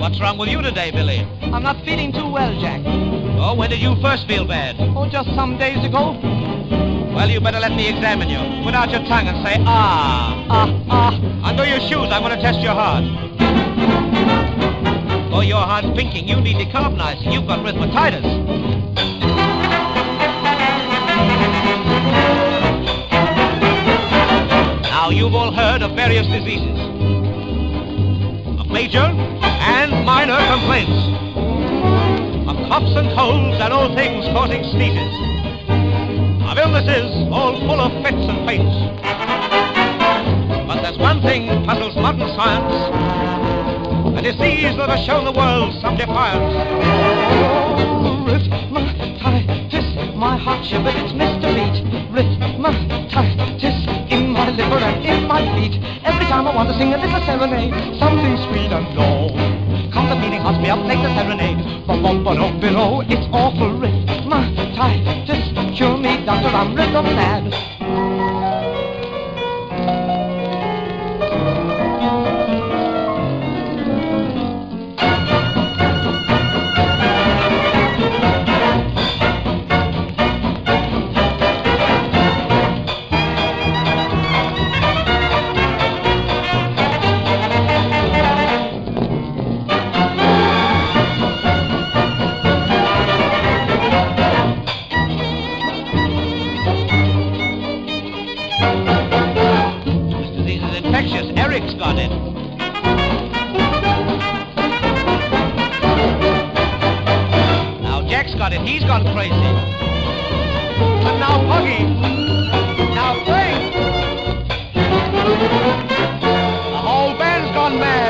What's wrong with you today, Billy? I'm not feeling too well, Jack. Oh, when did you first feel bad? Oh, just some days ago. Well, you better let me examine you. Put out your tongue and say, ah. Undo your shoes, I'm going to test your heart. Oh, your heart's pinking. You need decarbonizing. You've got rhythmatitis. Now, you've all heard of various diseases. Of major and minor complaints. Of coughs and colds and all things causing sneezes. Of illnesses all full of fits and faints. But there's one thing puzzles modern science. A disease that has shown the world some defiance. Oh, rhythmatitis, my heart shivers, it's Mr. Beat. Rhythmatitis in my liver and in my feet. Every time I want to sing a little serenade, something sweet and low. Comes the feeling, haunts me up like the serenade. But up below, it's awful. Rhythmatitis, cure me, doctor, I'm rhythm mad. Eric's got it. Now Jack's got it. He's gone crazy. And now Puggy. Now Payne. The whole band's gone mad.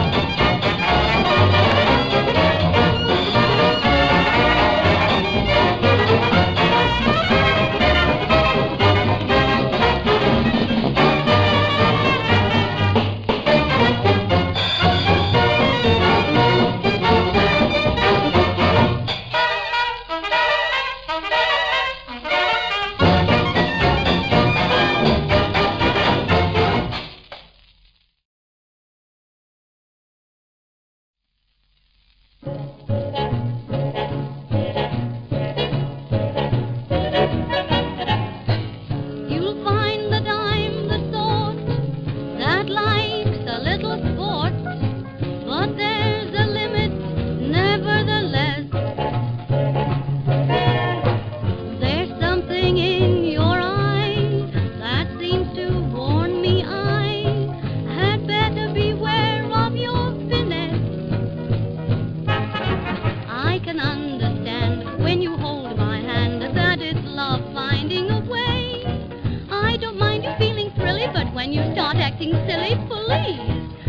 When you start acting silly, please.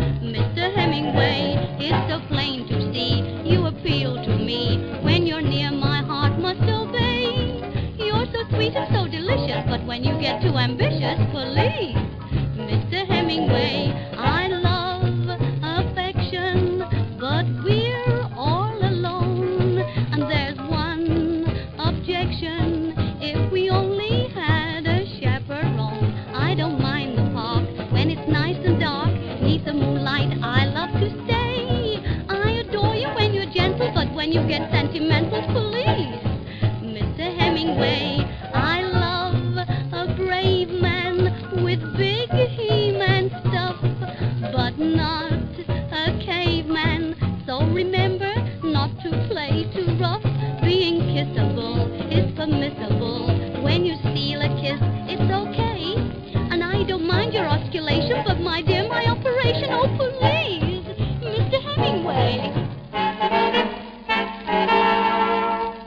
Mr. Hemingway, it's so plain to see. You appeal to me. When you're near, my heart must obey. You're so sweet and so delicious, but when you get too ambitious, please. Mr. Hemingway, I love affection, but we're all alone. And there's one objection. If we only had a chaperone, I don't mind the park when it's nice and dark. Neath the moonlight, I love to stay. I adore you when you're gentle, but when you get sentimental, please. Mr. Hemingway, I love a brave man with big He-Man stuff, but not a caveman. So remember not to play too rough. Being kissable is permissible. When you steal a kiss, it's okay. And I don't mind your osculation, but my dear, my operation, oh please, Mr. Hemingway.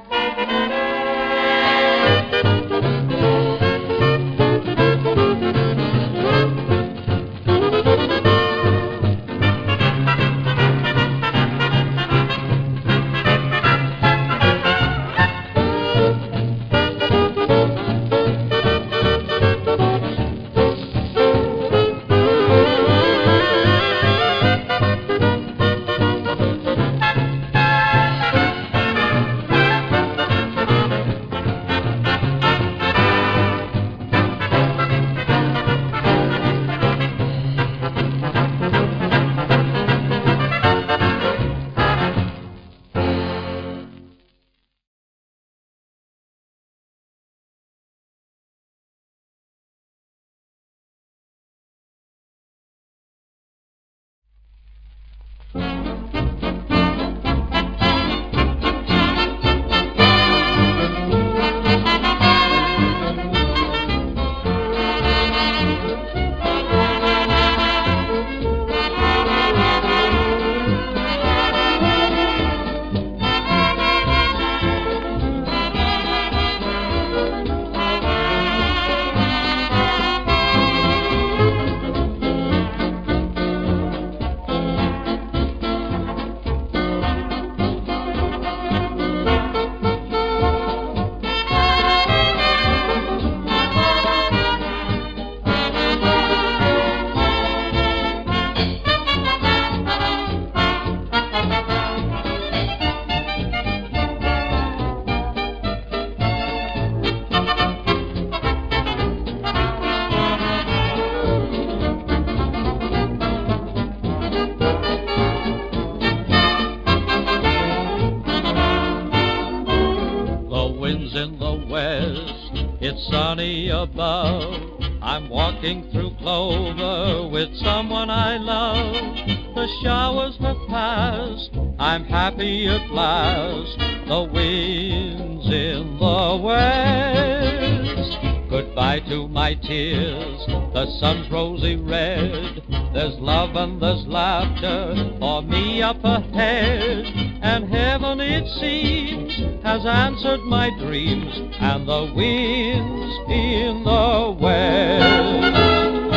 wind's in the west, it's sunny above. I'm walking through clover with someone I love. The showers have passed, I'm happy at last. The wind's in the west. Goodbye to my tears, the sun's rosy red. There's love and there's laughter for me up ahead. And heaven, it seems, has answered my dreams, and the wind's in the west.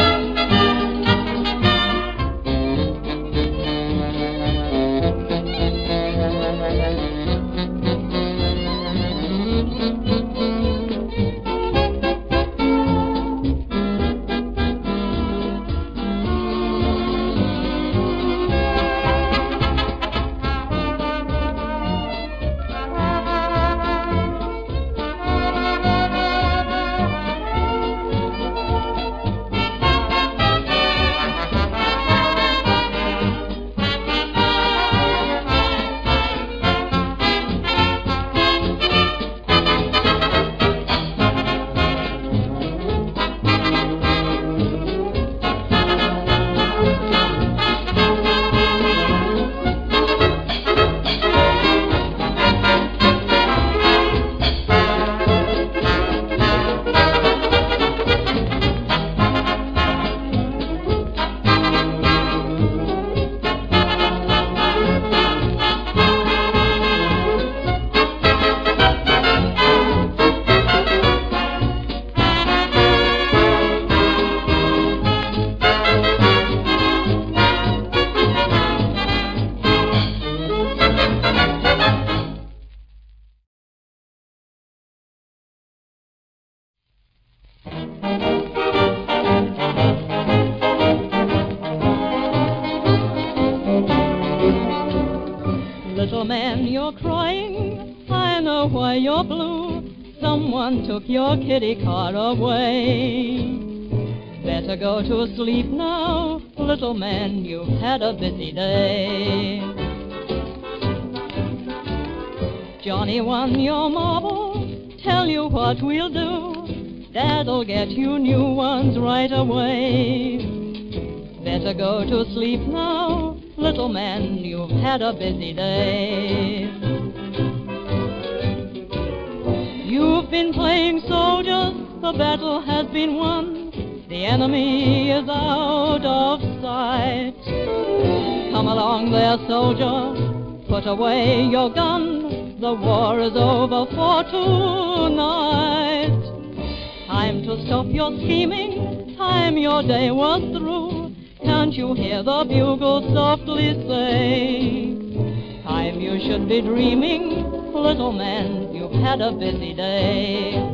Little man, you're crying, I know why you're blue. Someone took your kitty car away. Better go to sleep now, little man, you've had a busy day. Johnny won your marble, tell you what we'll do. Dad'll get you new ones right away. Better go to sleep now, little man, you've had a busy day. You've been playing soldiers, the battle has been won. The enemy is out of sight. Come along there, soldier, put away your gun. The war is over for tonight. Time to stop your scheming, time your day was through. Can't you hear the bugle softly say? Time you should be dreaming, little man, you've had a busy day.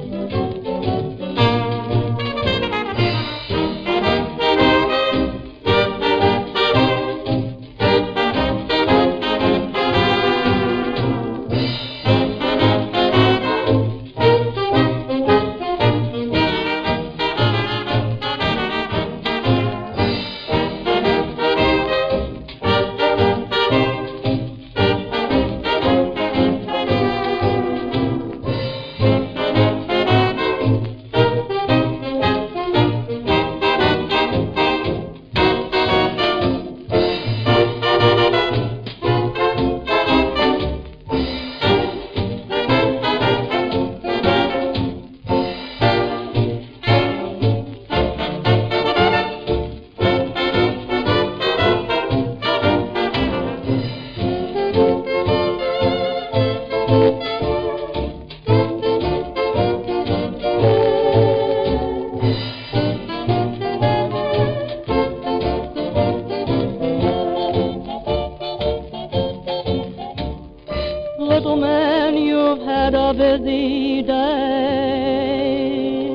busy day.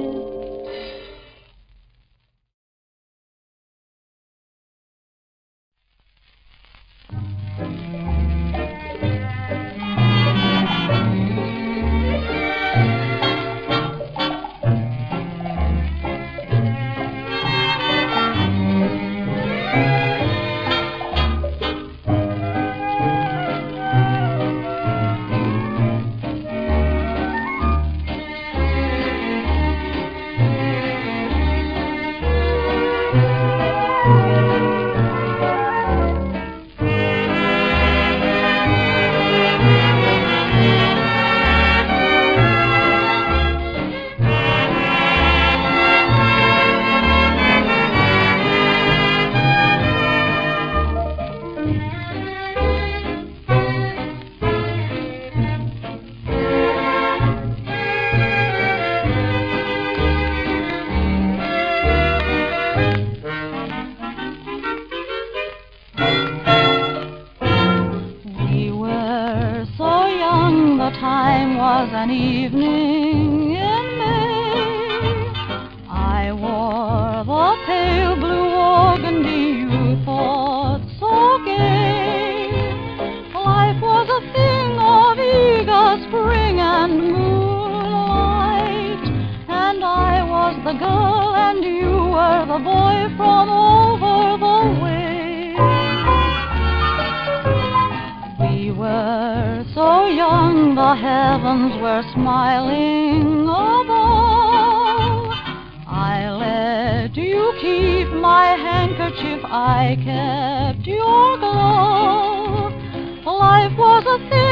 time was an evening in May. I wore the pale blue organdy you thought so gay. Life was a thing of eager spring and moonlight, and I was the girl and you were the boy from over the way. We were so young, the heavens were smiling above. I let you keep my handkerchief, I kept your glove. Life was a thing